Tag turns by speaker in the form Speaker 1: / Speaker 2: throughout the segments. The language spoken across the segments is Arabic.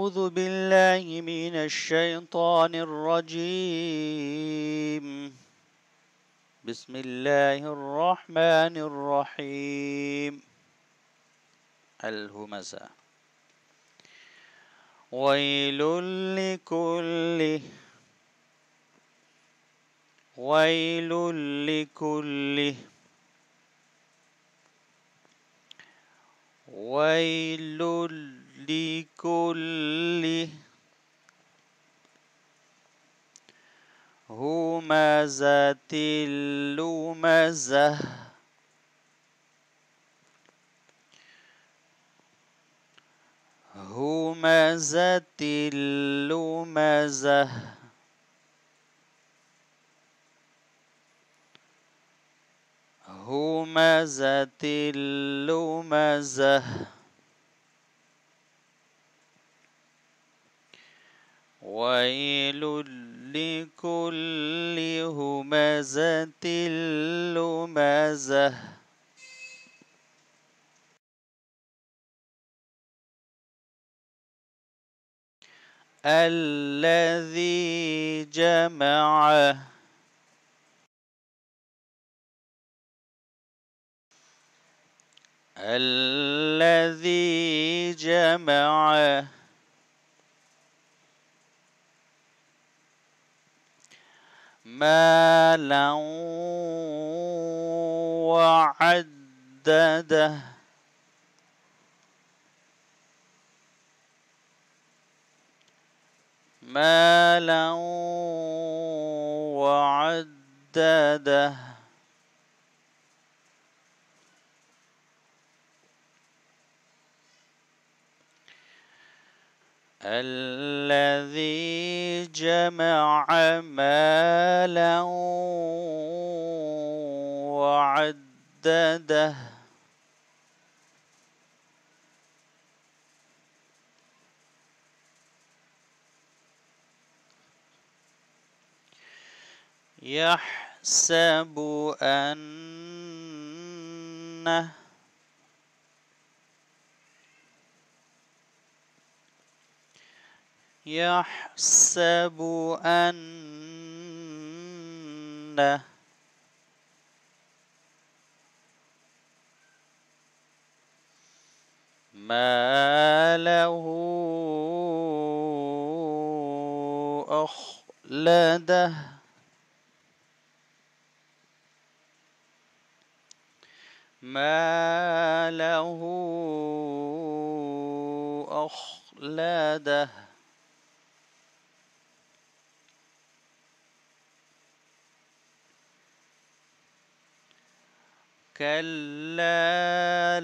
Speaker 1: أعوذ بالله من الشيطان الرجيم. بسم الله الرحمن الرحيم. الهمزة. ويل لكل ويل لكل ويل لكل همزة لمزة همزة لمزة همزة لمزة ويل لكل همزة لمزة الذي جمع الذي جمع مالا وعدده مالا وعدده الذي جمع مالا وعدده يحسب أن يحسب أن ماله أخلده ماله أخلده كلا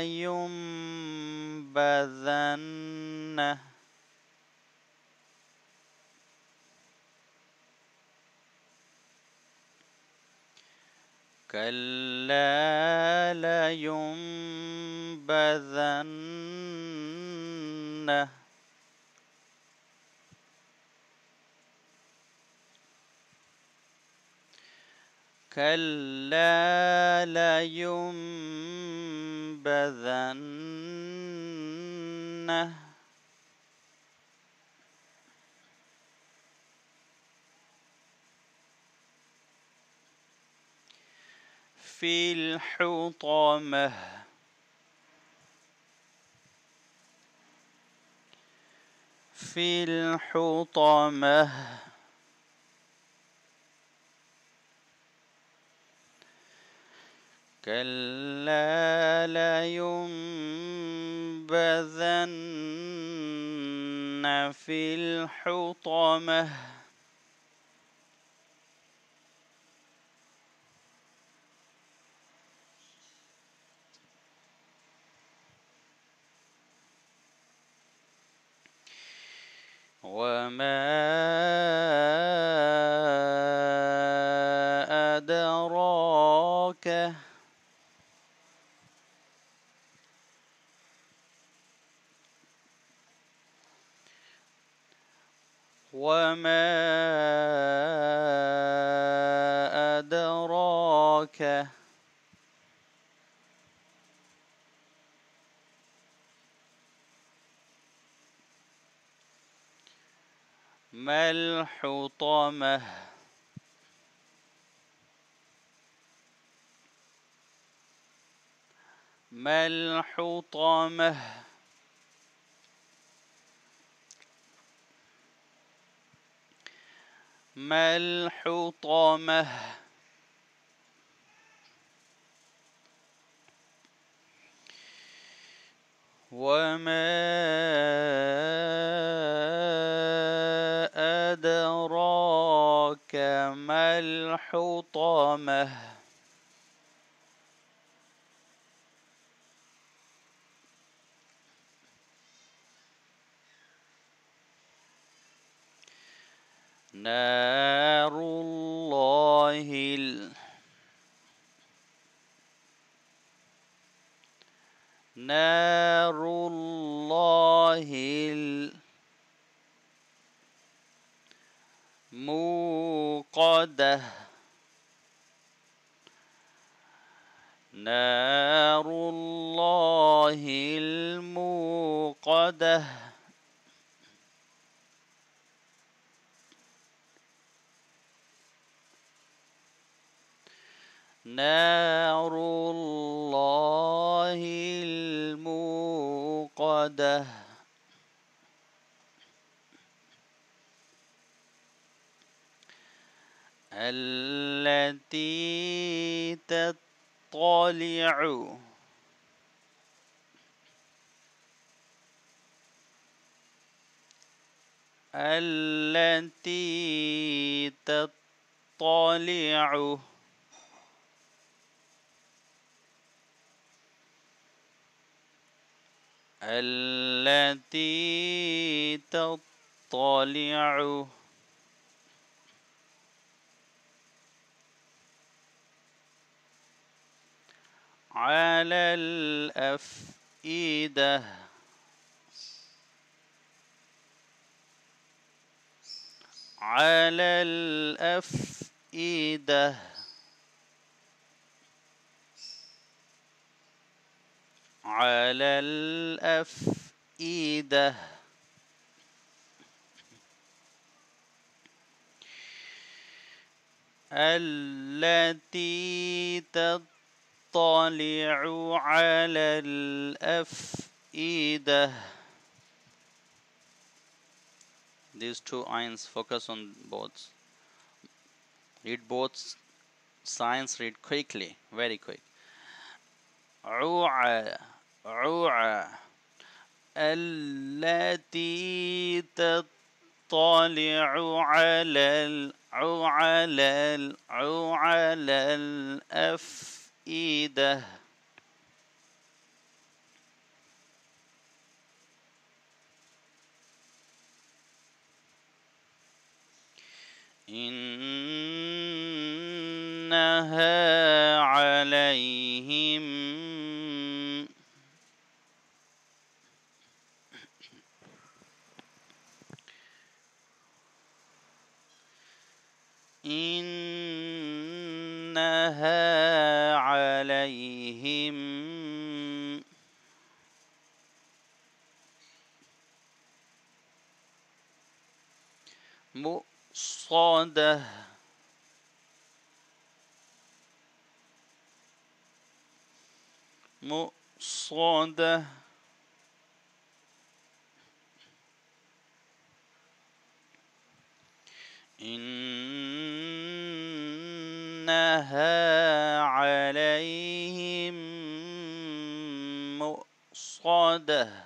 Speaker 1: لينبذن كلا لينبذن كلا لينبذن في الحطمة في الحطمة كلا لينبذن في الحطمة وما أدراك وما أدراك ما الحطمة ما الحطمة ما الحطمة وما أدراك ما الحطمة نار الله نار الله الموقدة نار الله الموقدة نار الله الموقدة التي تطلع التي تطلع التي تطلع على الأفئدة على الأفئدة على الأفئدة التي تطلع على الأفئدة. These two ayns, focus on both. Read both signs, read quickly, very quick. عوعى عوعى التي تطلع على الأفئدة إنها عليهم مؤصدة مؤصدة إنها عليهم مؤصدة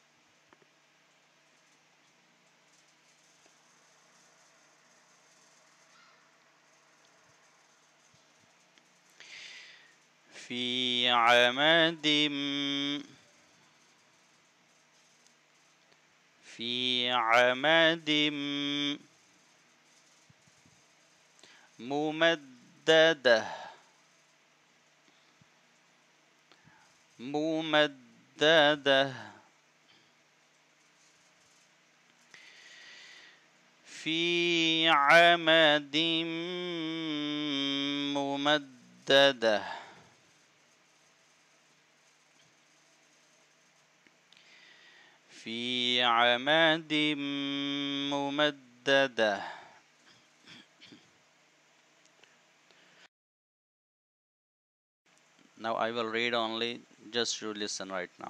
Speaker 1: في عمد ممددة في عمد ممددة في عمد ممددة ممددة. Now I will read only, just you listen right now.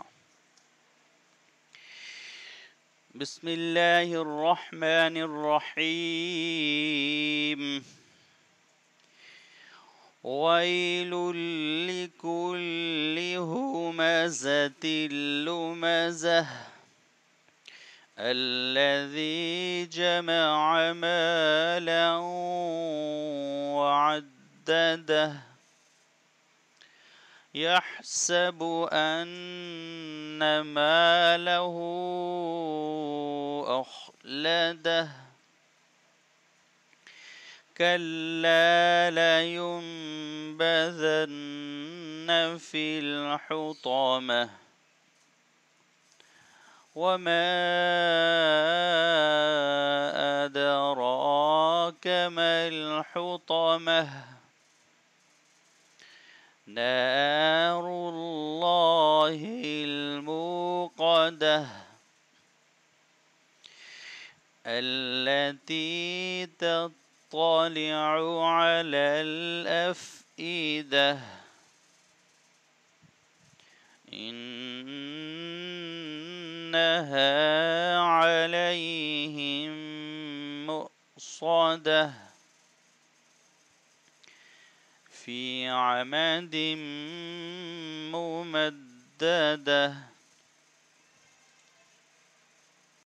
Speaker 1: بسم الله الرحمن الرحيم. ويل لكل همزة لمزة الذي جمع مالا وعدده يحسب أن ماله أخلده كلا لينبذن في الحطمة وما أدراك ما الحطمة نار الله الموقدة التي تطلع على الأفئدة إنها عليهم مؤصدة في عمد ممددة